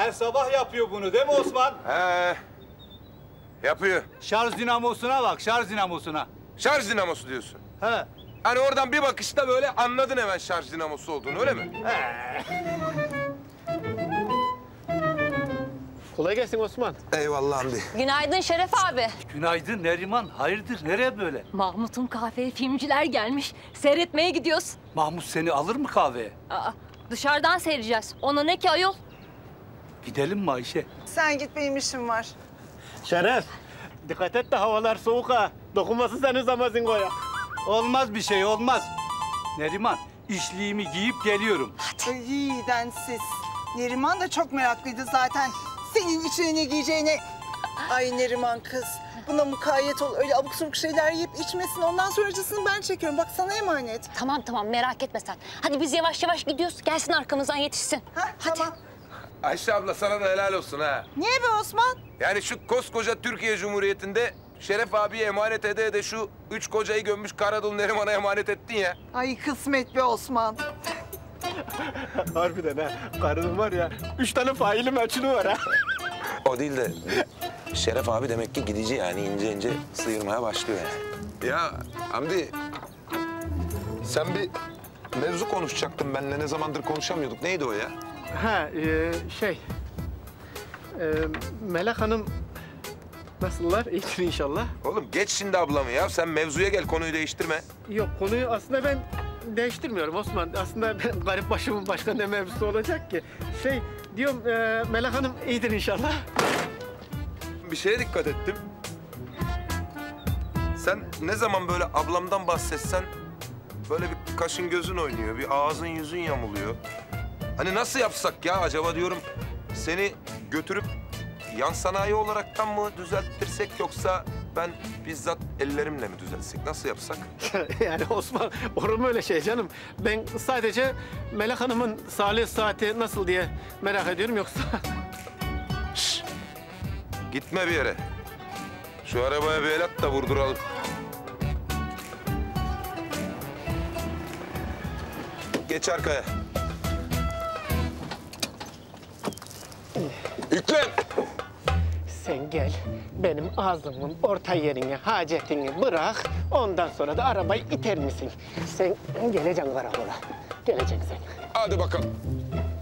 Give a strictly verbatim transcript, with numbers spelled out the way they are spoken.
Her sabah yapıyor bunu değil mi Osman? He. Yapıyor. Şarj dinamosuna bak, şarj dinamosuna. Şarj dinamosu diyorsun. He. Hani oradan bir bakışta böyle anladın hemen şarj dinamosu olduğunu, öyle mi? He. Kolay gelsin Osman. Eyvallah Hamdi. Günaydın Şeref abi. Günaydın Neriman. Hayırdır, nereye böyle? Mahmut'un kahveye filmciler gelmiş. Seyretmeye gidiyoruz. Mahmut seni alır mı kahveye? Aa, dışarıdan seyredeceğiz. Ona ne ki ayol? Gidelim mi Ayşe? Sen git, benim işim var. Şeref, dikkat et de havalar soğuk ha. Dokunması senin zamazingoya. Olmaz bir şey, olmaz. Neriman, işliğimi giyip geliyorum. Ay densiz. Neriman da çok meraklıydı zaten. Senin içine ne giyeceğine. Ay Neriman kız. Buna mukayyet ol. Öyle abuk sabuk şeyler yiyip içmesin. Ondan sonracısını ben çekiyorum. Bak sana emanet. Tamam tamam merak etme sen. Hadi biz yavaş yavaş gidiyoruz. Gelsin arkamızdan yetişsin. Ha, Hadi. tamam. Ayşe abla sana da helal olsun ha. Niye be Osman? Yani şu koskoca Türkiye Cumhuriyeti'nde Şeref abiye emanet ede ede şu üç kocayı gömmüş Karadul Neriman'a emanet ettin ya. Ay kısmet be Osman. Harbiden ha. Karının var ya, üç tane faili meçhulü var ha. O değil de Şeref abi demek ki gidici yani ince ince sıyırmaya başlıyor yani. Ya Hamdi, sen bir mevzu konuşacaktın benimle. Ne zamandır konuşamıyorduk. Neydi o ya? Ha, e, şey... E, Melek Hanım nasıllar? İyidir inşallah. Oğlum geç şimdi ablamı ya. Sen mevzuya gel, konuyu değiştirme. Yok, konuyu aslında ben değiştirmiyorum Osman. Aslında ben garip başımın başka ne mevzusu olacak ki? Şey, diyorum e, Melek Hanım iyidir inşallah. Bir şeye dikkat ettim. Sen ne zaman böyle ablamdan bahsetsen böyle bir kaşın gözün oynuyor, bir ağzın yüzün yamuluyor. Hani nasıl yapsak ya acaba diyorum, seni götürüp yan sanayi olaraktan mı düzelttirsek yoksa ben bizzat ellerimle mi düzeltsek? Nasıl yapsak? Yani Osman, olur mu öyle şey canım? Ben sadece Melek Hanım'ın sağlığı saati nasıl diye merak ediyorum yoksa... Şş, gitme bir yere. Şu arabaya bir el at da vurduralım. Geç arkaya. Yüklen! Sen gel, benim ağzımın orta yerine hacetini bırak, ondan sonra da arabayı iter misin? Sen geleceksin karakola, geleceksin sen. Hadi bakalım.